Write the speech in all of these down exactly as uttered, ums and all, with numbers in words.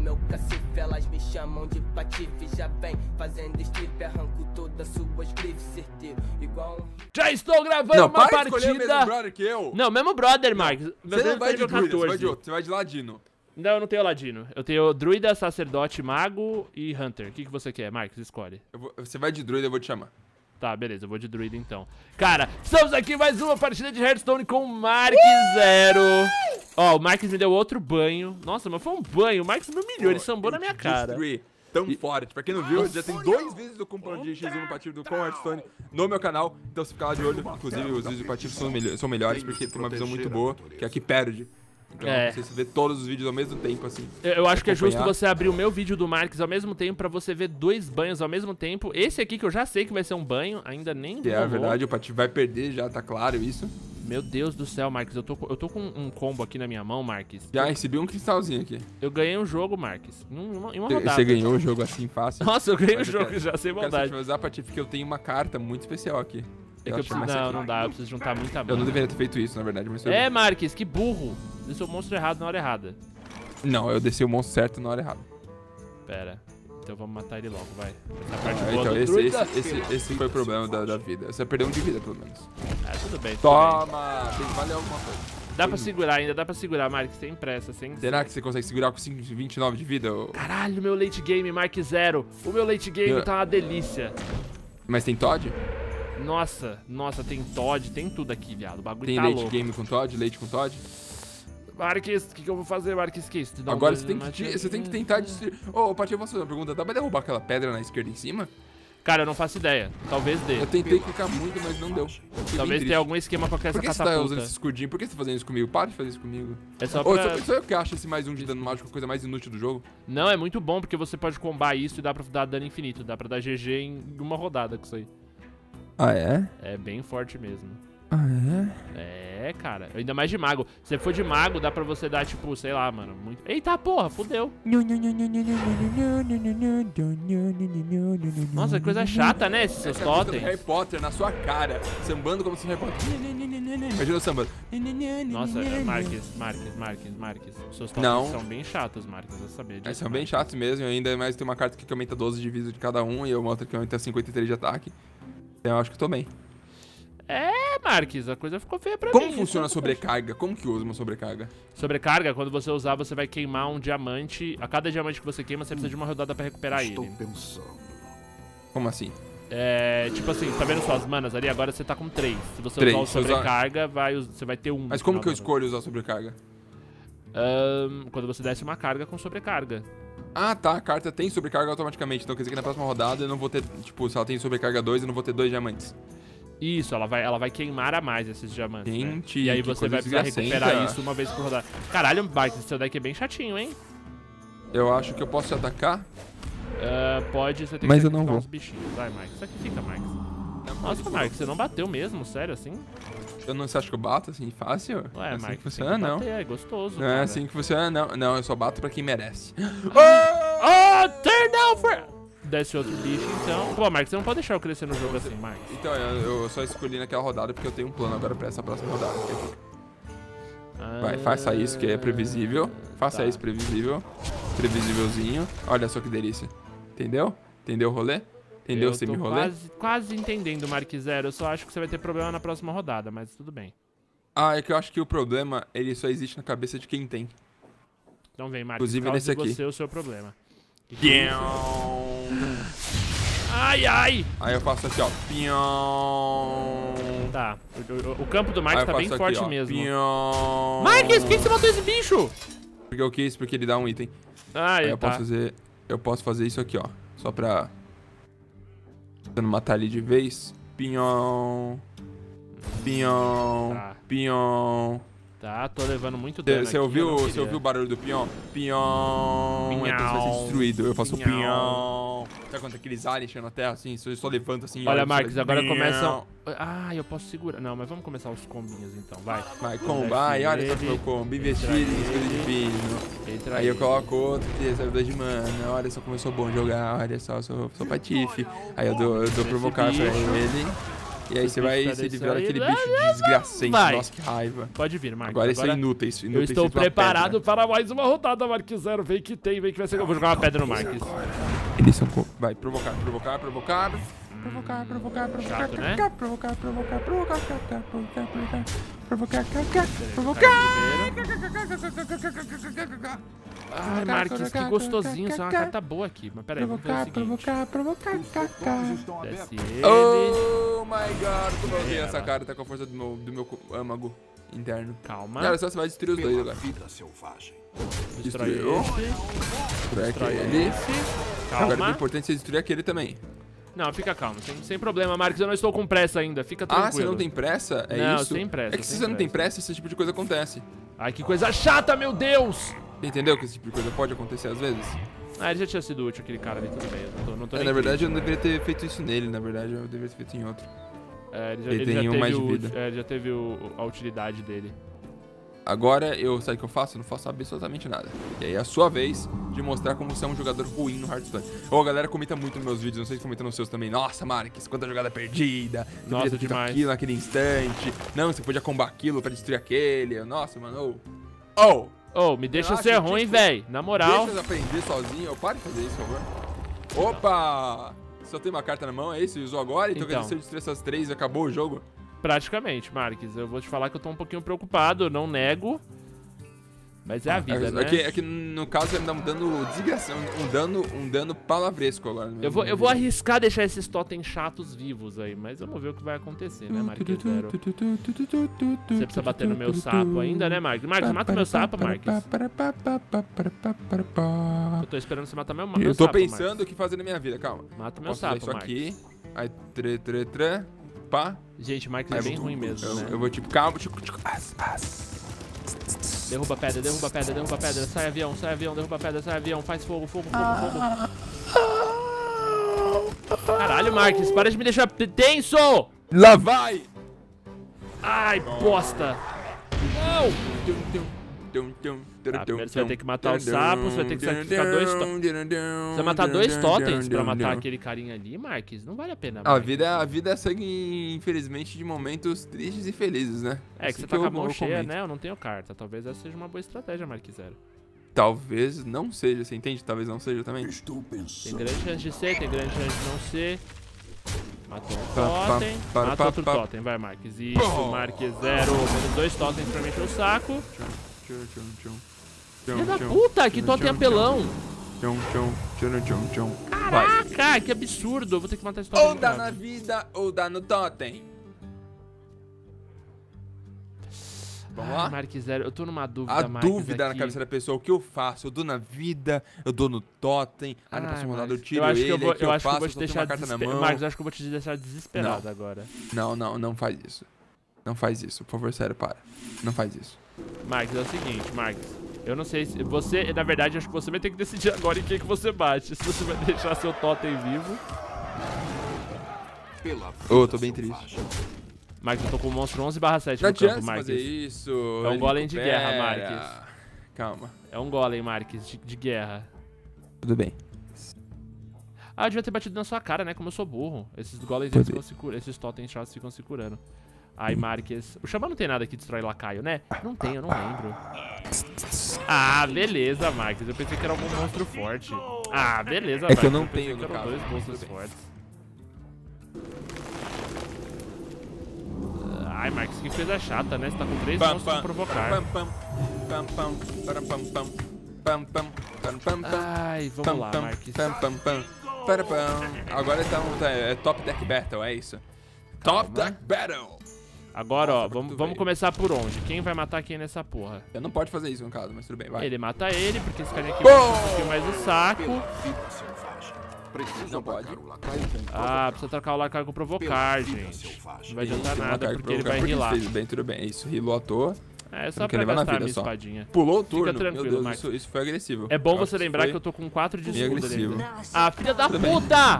meu cacife, elas me chamam de patife. Já vem fazendo strip, arranco todas suas grifes, certeiro, igual um... Já estou gravando não, uma para partida. Escolher o mesmo brother que eu. Não, mesmo brother, Marcos. Você não vai de druida, você vai de outro, você vai de ladino. Não, eu não tenho ladino. Eu tenho druida, sacerdote, mago e hunter. O que, que você quer, Marcos? Escolhe. Eu vou, você vai de druida, eu vou te chamar. Tá, beleza, eu vou de druida então. Cara, estamos aqui em mais uma partida de Hearthstone com o Mark Zero. Ó, o Marcos me deu outro banho. Nossa, mas foi um banho. O Marcos me humilhou, ele sambou na minha cara. Destruir. Tão e... forte. Pra quem não viu, já tem dois vídeos do cupom de X um no Patife com Hearthstone no meu canal. Então se ficar lá de olho, inclusive os vídeos do Patife são, melhor, são melhores porque tem uma visão muito boa, que aqui perde. Então é. você vê todos os vídeos ao mesmo tempo, assim. Eu, eu acho que é justo você abrir o meu vídeo do Marcos ao mesmo tempo pra você ver dois banhos ao mesmo tempo. Esse aqui que eu já sei que vai ser um banho, ainda nem Que é verdade, o Patife vai perder, já tá claro isso. Meu Deus do céu, Marcos, eu tô, eu tô com um combo aqui na minha mão, Marcos. Já recebi um cristalzinho aqui. Eu ganhei um jogo, Marcos, em uma, em uma rodada. Você ganhou o jogo assim fácil? Nossa, eu ganhei o jogo quero, já, sem maldade. Eu quero usar, Patife, porque eu tenho uma carta muito especial aqui. É que eu preciso, não, não dá, eu preciso juntar muita mana. Eu não deveria ter feito isso, na verdade, mas... É, Marcos, que burro. Desceu o monstro errado na hora errada. Não, eu desci o monstro certo na hora errada. Pera, então vamos matar ele logo, vai. Essa parte ah, boa então, do esse, druida. esse, esse, esse foi o problema da, da vida. Você perdeu um de vida, pelo menos. Ah, tudo bem, tudo Toma! Tem que valer alguma coisa. Dá pra segurar ainda, dá pra segurar, Marcos, sem pressa, sem... Será que você consegue segurar com vinte e nove de vida? Ou... Caralho, meu late game, Mark Zero. O meu late game eu... tá uma delícia. Mas tem Todd? Nossa, nossa, tem Todd, tem tudo aqui, viado. O bagulho tem tá late louco. game com Todd, leite com Todd? Marques, o que, que eu vou fazer, Marques? Que isso? Agora você tem, que, você tem que tentar destruir... Ô, oh, Pati, eu vou fazer uma pergunta. Dá pra derrubar aquela pedra na esquerda em cima? Cara, eu não faço ideia. Talvez dê. Eu tentei clicar muito, mas não deu. Talvez tenha algum esquema com essa catapulta. Por que você tá usando esse escudinho? Por que você tá fazendo isso comigo? Para de fazer isso comigo. É só pra... Ô, pra... só, só eu que acho esse mais um de dano mágico a coisa mais inútil do jogo. Não, é muito bom, porque você pode combar isso e dá pra dar dano infinito. Dá pra dar G G em uma rodada com isso aí. Ah, é? É bem forte mesmo. Ah, é? É, cara. Ainda mais de mago. Se for de mago, dá pra você dar, tipo, sei lá, mano. Muito... Eita, porra, fudeu. Nossa, que coisa chata, né? Esses seus totens. Harry Potter na sua cara, sambando como se Harry Potter. Imagina o samba. Nossa, Marques, Marques, Marques, Marques. Seus totens Não. são bem chatos, Marques. Eu sabia disso. É, são bem chatos mesmo. Ainda mais tem uma carta que aumenta doze de vida de cada um e uma outra que aumenta cinquenta e três de ataque. Então eu acho que eu tô bem. É, Marques, a coisa ficou feia pra Como mim. Como funciona a sobrecarga? Como que usa uma sobrecarga? Sobrecarga, quando você usar, você vai queimar um diamante. A cada diamante que você queima, você precisa de uma rodada pra recuperar Estou ele. Pensando. Como assim? É, tipo assim, tá vendo suas manas ali? Agora você tá com três. Se você três. usar o sobrecarga, vai, você vai ter um. Mas como que eu escolho usar sobrecarga? Um, quando você desce uma carga com sobrecarga. Ah, tá. A carta tem sobrecarga automaticamente. Então quer dizer que na próxima rodada eu não vou ter... Tipo, se ela tem sobrecarga dois, eu não vou ter dois diamantes. Isso, ela vai, ela vai queimar a mais esses diamantes. Gente, né? E aí você vai precisar recuperar senta. isso uma vez por rodada. Caralho, Marcos, seu deck é bem chatinho, hein? Eu acho que eu posso te atacar. Uh, pode, você tem Mas que eu não vou. uns bichinhos. Vai, Marcos, sacrifica, Marcos. Nossa, Marcos, você não bateu mesmo? Sério, assim? Eu não... Você acha que eu bato assim, fácil? Ué, é assim Marcos, que funciona, não. Bater, é gostoso, Não cara. é assim que funciona, não. Não, eu só bato pra quem merece. Oh, turn down for... Desce outro bicho, então. Pô, Marcos, você não pode deixar eu crescer no jogo assim, Marcos. Então, eu, eu só escolhi naquela rodada porque eu tenho um plano agora pra essa próxima rodada. Ah, vai, faça isso que é previsível. Faça tá. isso previsível. Previsívelzinho. Olha só que delícia. Entendeu? Entendeu o rolê? Entendeu o semi-rolê? Quase, quase entendendo, Mark Zero. Eu só acho que você vai ter problema na próxima rodada, mas tudo bem. Ah, é que eu acho que o problema, ele só existe na cabeça de quem tem. Então vem, Marcos. Inclusive nesse aqui. Você o seu problema. Ai, ai! Aí eu faço aqui, ó. Tá. O, o, o campo do Marcos tá bem aqui, forte ó. mesmo. Marcos, por que você matou esse bicho? Porque eu quis, porque ele dá um item. Ah, Aí é, eu tá. posso fazer. Eu posso fazer isso aqui, ó. Só pra. Pra não matar ele de vez. Pinhão. Pinhão. Tá. Pinhão. Tá, tô levando muito dano. Você ouviu, você ouviu o barulho do pinhão? Pinhão. Pinhão. Então você vai ser destruído. Eu faço Pinhão. pinhão. Sabe quando aqueles aliens chegam na terra assim? Eu só levanto assim. Olha, olha, Marcos, agora pinhão. começam... Ah, eu posso segurar. Não, mas vamos começar os combinhos então, vai. Vai, combai, olha só meu combo. Investido em escudo divino. Entra Aí eu aí. coloco outro que recebe dois de mana. Olha só como eu sou bom jogar. Olha só, eu sou, sou patife. Aí eu dou, eu dou provocar pra ele. E aí Os você bichos vai pedem se isso livrar aí, daquele vai, bicho desgracento. vai. Nossa, que raiva. Pode vir, Marcos. Agora isso é inúteis. Eu inúteis estou feito uma preparado pedra. para mais uma rodada, Marques Zero. Vem que tem, vem que vai ser. Eu vou jogar uma pedra no Marques. Eles são... co- Vai, provocar, provocar, provocar. Provocar, provocar, provocar, Chato, né? provocar, provocar, provocar, provocar, provocar, provocar, provocar, provocar. Ai, Marques, que gostosinho. Isso é uma carta boa aqui. Mas peraí, vamos fazer o seguinte. provocar, provocar, provocar. Desce ele. Oh my god, como eu odeio Era. essa carta com a força do meu, do meu âmago interno. Calma. Cara, só você vai destruir os dois agora. Destrói destruiu. esse. Destrói Destrói aquele. esse. Agora é Calma. importante você destruir aquele também. Não, fica calmo. Sem, sem problema, Marques. Eu não estou com pressa ainda. Fica tranquilo. Ah, você não tem pressa? É Não, isso? sem pressa, É que se sem você não tem pressa. pressa, esse tipo de coisa acontece. Ai, que coisa chata, meu Deus! Você entendeu que esse tipo de coisa pode acontecer às vezes? Ah, ele já tinha sido útil, aquele cara ali. Tudo bem. Eu não tô, não tô É, nem na verdade, eu triste, não deveria ter feito isso nele. Na verdade, eu deveria ter feito em outro. É, ele já, Ele ele tem já um teve mais de o- vida. é, ele já teve o- a utilidade dele. Agora, eu sabe o que eu faço? Eu não faço absolutamente nada. E aí é a sua vez de mostrar como você é um jogador ruim no Hearthstone. Ô, a galera comenta muito nos meus vídeos, não sei se comenta nos seus também. Nossa, Marques, quanta jogada perdida. Você Nossa, podia ter feito demais. aquilo naquele instante. Não, você podia combar aquilo pra destruir aquele. Nossa, mano. Ô! Oh, Ô, me deixa acho ser que, ruim, tipo, véi. Na moral. deixa eu aprender sozinho. Eu pare de fazer isso, por favor. Opa! Só tem uma carta na mão, é isso? Usou agora? Então, Então. quer dizer, se eu destruir essas três, acabou o jogo? Praticamente, Marques. Eu vou te falar que eu tô um pouquinho preocupado, eu não nego. Mas é a vida, é, né? é, que, é que no caso ele tá dando desgraça, um dano, um dano palavresco agora. Eu vou, eu vou arriscar deixar esses totens chatos vivos aí, mas vamos ver o que vai acontecer, né, Marques Zero? Você precisa bater no meu sapo ainda, né, Marques? Marques, mata o meu sapo, Marques. Eu tô esperando você matar meu, meu Eu tô sapo, pensando Marques. o que fazer na minha vida, calma. Mata o meu Posso usar sapo, isso Marques. aqui. Aí, tre, tre, tre, pá. Gente, Marques é Aí eu bem vou- ruim mesmo, eu, né? eu vou tipo, calma, tipo, tipo, as, as. Derruba pedra, derruba pedra, derruba pedra. Sai avião, sai avião, derruba pedra, sai avião. Faz fogo, fogo, fogo, fogo. Caralho, Marques, para de me deixar tenso! Lá vai! Ai, bosta! Não! Tá, primeiro você vai ter que matar o sapo, você vai ter que sacrificar dois totens. Você vai matar dois totens pra matar aquele carinha ali, Marques? Não vale a pena, A Marques. vida, a vida segue, infelizmente, de momentos tristes e felizes, né? É que Assim você tá com a eu- mão eu cheia, comento. né? Eu não tenho carta. Talvez essa seja uma boa estratégia, Marques Zero. Talvez não seja, você entende? Talvez não seja também. Tem grande chance de ser, tem grande chance de não ser. Matou um Pá, pá, totem, pá, mata pá, outro pá. totem, vai, Marques. Isso, Marques Zero. Menos dois totens pra mexer o saco. Tchum, tchum, tchum. Filha da Tchum, puta, que tchum, totem tchum, apelão. Tchum, tchum, tchum, tchum, tchum. Vai. Caraca, que absurdo. Eu vou ter que matar esse totem. Ou de dá novo. na vida, ou dá no totem. Vamos Ai, lá? Marques Zero, eu tô numa dúvida, A Marques, dúvida na aqui. cabeça da pessoa, o que eu faço? Eu dou na vida, eu dou no totem, aí na Ai, próxima rodada eu Marques, tiro eu acho ele, que eu vou, aí que eu eu acho que eu faço, vou eu te só tenho deixar uma carta na desesperado. mão. Marcos, eu acho que eu vou te deixar desesperado agora. Não, não, não faz isso. Não faz isso, por favor, sério, para. Não faz isso. Marcos, é o seguinte, Marcos. Eu não sei se... Você, na verdade, acho que você vai ter que decidir agora em quem que você bate. Se você vai deixar seu totem vivo. Ô, eu tô bem triste. Marcos, eu tô com o monstro onze barra sete Não no campo, adianta você Marcos. fazer isso. É um ele golem de guerra, recupera. Marques. Calma, É um golem, Marques, de, de guerra. tudo bem. Ah, eu devia ter batido na sua cara, né? Como eu sou burro. Esses golems, Pode eles ir. ficam se curando. Esses totens chatos ficam se curando. Ai, Marques. O Xamã não tem nada que destrói lacaio, né? Não tem, eu não lembro. Ah, beleza, Marques. Eu pensei que era algum monstro forte. Ah, beleza, É que eu Marques. não pensei tenho, que no eram caso. dois monstros Tudo bem. fortes. Ai, Marques, que coisa chata, né? Você tá com três Pam, monstros pam, pra provocar. Pam, pam, pam, pam, para, pam, pam, pam, pam, pam, pam, pam, Ai, vamos pam, lá, pam, Marques. pam, pam, pam, para, pam. Agora então tá, é Top Deck Battle, é isso. Top Calma. Deck Battle. Agora, ó, Nossa, vamos, muito vamos bem. começar por onde? Quem vai matar quem nessa porra? Eu não pode fazer isso no caso, mas tudo bem, vai. Ele mata ele, porque esse carinha aqui Bom! vai um pouquinho mais o saco. Não pode. Ah, precisa trocar o lacaio com provocar, gente. Não vai adiantar Isso, nada, ataque porque ele provocar. vai Por que rilar. fez bem, tudo bem. Isso, rilou à toa. É só não quer pra levar na gastar a vida minha só. espadinha. Pulou o turno. tranquilo, Meu Deus, Max. isso, isso foi agressivo. É bom Eu acho você que lembrar foi que eu tô com quatro de bem escudo agressivo. ainda. Ah, filha da Tudo bem. puta!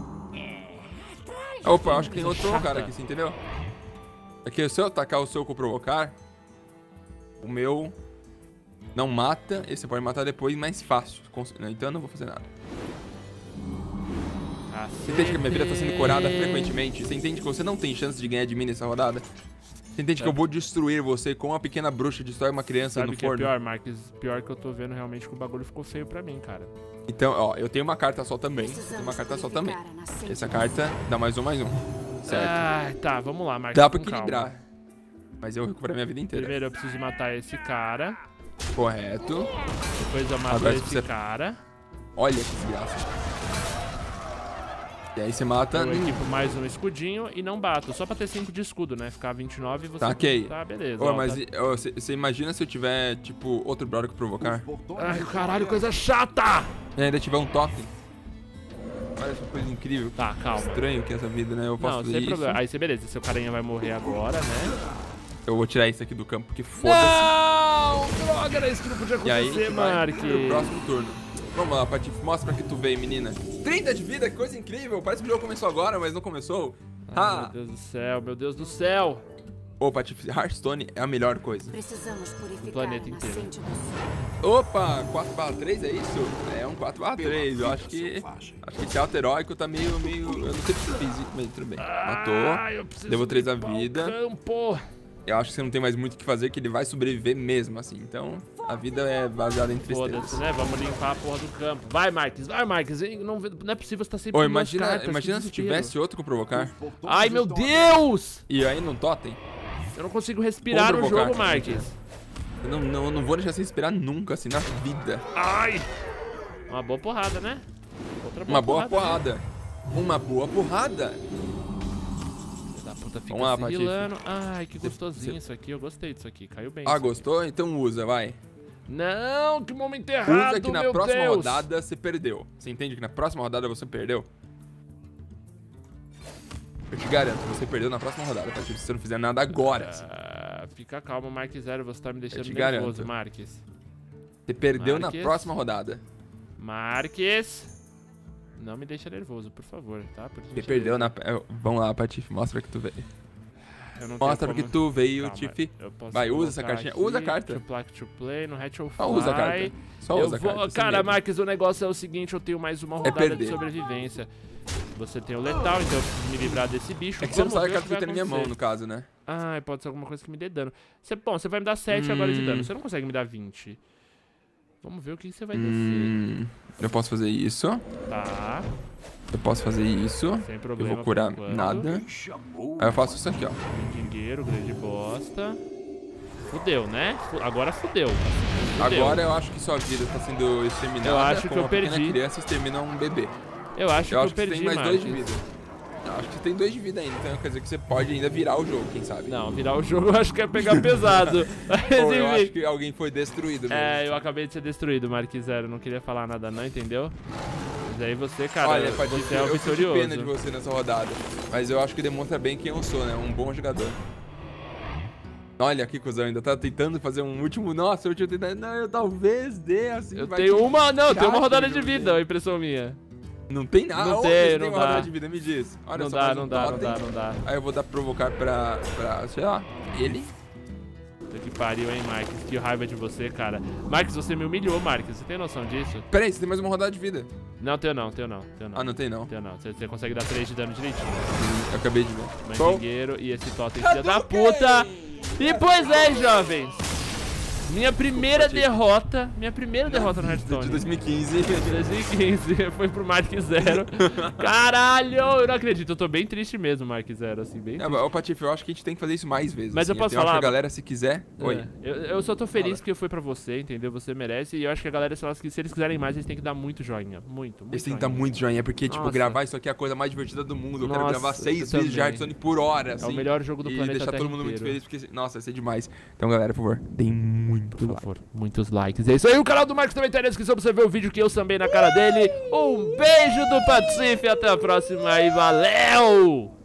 Opa, acho que tem Coisa outro provocar chata. aqui, você entendeu? É que se eu atacar o seu com provocar, o meu não mata, esse você pode matar depois mais fácil. Cons- Então eu não vou fazer nada. Você entende que a minha vida tá sendo corada frequentemente? Você entende que você não tem chance de ganhar de mim nessa rodada? Você entende é. que eu vou destruir você com uma pequena bruxa destrói uma criança Sabe no que forno? É pior, Marques? Pior que eu tô vendo realmente que o bagulho ficou feio pra mim, cara. Então, ó, eu tenho uma carta só também. Eu tenho uma carta só também. Essa carta dá mais um, mais um. Certo? Ah, tá, vamos lá, Marques. Dá pra equilibrar. Calma. Mas eu recuperei minha vida inteira. Primeiro eu preciso matar esse cara. Correto. Depois eu mato Agora esse você... cara. Olha que desgraça. E aí você mata... Eu equipo mais um escudinho e não bato. Só pra ter cinco de escudo, né? Ficar vinte e nove e você... Tá, ok. Tá, beleza. Ô, ó, mas tá... você imagina se eu tiver, tipo, outro brother que provocar? Ai, caralho, coisa chata! E ainda tiver um totem. Olha essa coisa incrível. Tá, calma. Estranho que é essa vida, né? Eu posso não, fazer sem isso. problema. Aí você, beleza. Seu carinha vai morrer agora, né? Eu vou tirar isso aqui do campo, porque foda-se. Não! Droga, era isso que não podia acontecer, e aí, a gente vai Marques. pro próximo turno. Vamos lá, Patife, mostra pra que tu veio, menina. trinta de vida, que coisa incrível. Parece que o jogo começou agora, mas não começou. Ai, meu Deus do céu, meu Deus do céu. Ô, Patife, Hearthstone é a melhor coisa. Precisamos purificar o planeta inteiro. Opa, quatro barra três é isso? É um quatro barra três. Eu acho que acho que esse alto heróico tá meio, meio... Eu não sei se físico, mas tudo bem. Matou. Ah, levou três a vida. Campo. Eu acho que você não tem mais muito o que fazer, que ele vai sobreviver mesmo, assim. Então, a vida é baseada em tristeza. Foda-se, né? Vamos limpar a porra do campo. Vai, Marques. Vai, Marques. Não, não é possível você tá sempre... Ô, imagina, cartas, imagina se tivesse outro com provocar. Ai, meu Deus! E aí não totem. Eu não consigo respirar no jogo, Marques. Eu não, não, não vou deixar você respirar nunca, assim, na vida. Ai! Uma boa porrada, né? Outra boa Uma boa porrada. porrada. Uma boa porrada. Da puta fica Vamos lá, se Patife. rilando. Ai, que gostosinho isso aqui. Eu gostei disso aqui. Caiu bem. Ah, gostou? Aqui. Então usa, vai. Não, que momento errado, Usa que na meu próxima Deus. rodada você perdeu. Você entende que na próxima rodada você perdeu? Eu te garanto, você perdeu na próxima rodada, Patife, se você não fizer nada agora. Ah, fica calmo, Marques Zero, você tá me deixando te nervoso, garanto. Marques. Você perdeu Marques. na próxima rodada. Marques. Não me deixa nervoso, por favor, tá? Por Você perdeu na... Vamos lá, Patife, mostra que tu veio. Mostra como... que tu veio, Calma, Tiff. Vai, usa essa cartinha. Aqui, usa a carta. To play, to play, no Hatch of Só usa a carta. Só eu usa a vou... carta. Cara, Marques, o negócio é o seguinte, eu tenho mais uma rodada é de sobrevivência. Você tem o letal, então eu preciso me livrar desse bicho. É que você não sabe a carta que tem na minha mão, no caso, né? Ah, pode ser alguma coisa que me dê dano. Você, bom, você vai me dar sete hum. agora de dano. Você não consegue me dar vinte. Vamos ver o que você vai hum. descer. Eu posso fazer isso. Tá. Eu posso fazer isso. Sem problema. Eu vou curar nada. Aí eu faço isso aqui, ó. Dinheiro, grande bosta. Fudeu, né? Agora fudeu. fudeu. Agora eu acho que sua vida tá sendo exterminada. Eu acho que eu uma perdi. Uma criança extermina um bebê. Eu acho eu que acho eu perdi, que você tem mais Marques. dois de vida. Eu acho que você tem dois de vida ainda, então quer dizer que você pode ainda virar o jogo, quem sabe? Não, virar o jogo eu acho que é pegar pesado. Ou eu acho que alguém foi destruído mesmo. É, eu acabei de ser destruído, Marques Zero. Não queria falar nada não, entendeu? Mas aí você, cara, Olha, você é o eu vitorioso. fico pena de você nessa rodada. Mas eu acho que demonstra bem quem eu sou, né? Um bom jogador. Olha que cuzão, ainda tá tentando fazer um último... Nossa, eu tinha tentado... Não, eu talvez dê, assim... Eu tenho uma... Não, eu tenho uma rodada de vida, a impressão minha. Não tem nada. Não Onde tem, você não tem uma dá. rodada de vida, me diz. Olha não só, dá, um não dá, não totem. dá, não dá. Aí eu vou dar provocar pra... pra sei lá, ele. Puta que pariu, hein, Marques. Que raiva de você, cara. Marques, você me humilhou, Marques. Você tem noção disso? Pera aí, você tem mais uma rodada de vida. Não, tenho não, tenho não, tenho não. Ah, não tem não? Tenho não. Você, você consegue dar três de dano direitinho. Hum, eu acabei de ver. Mandingueiro e esse totem filha da puta. E pois é, jovens. Minha primeira derrota, minha primeira derrota no Hearthstone. De dois mil e quinze. De dois mil e quinze, foi pro Marques Zero. Caralho, eu não acredito, eu tô bem triste mesmo, Marques Zero, assim, bem triste. É, ô, Patife, eu acho que a gente tem que fazer isso mais vezes. Mas assim. eu posso eu falar... acho que a galera, se quiser... É, Oi. Eu, eu só tô feliz Fala. que foi pra você, entendeu? Você merece. E eu acho que a galera, se, elas, se eles quiserem mais, eles têm que dar muito joinha. Muito, muito Eles têm que joinha. dar muito joinha, porque, tipo, Nossa. gravar isso aqui é a coisa mais divertida do mundo. Eu Nossa, quero gravar seis eu vezes de também. Hearthstone por hora, assim. É o melhor jogo do e planeta deixar Terra todo mundo muito inteiro. feliz, porque, nossa, vai ser demais. Então, galera, por favor, deem muito Por like. favor, muitos likes. É isso aí, o canal do Marques também tá na descrição pra você ver o vídeo que eu sambei na cara dele. Um beijo do Patife, até a próxima e valeu!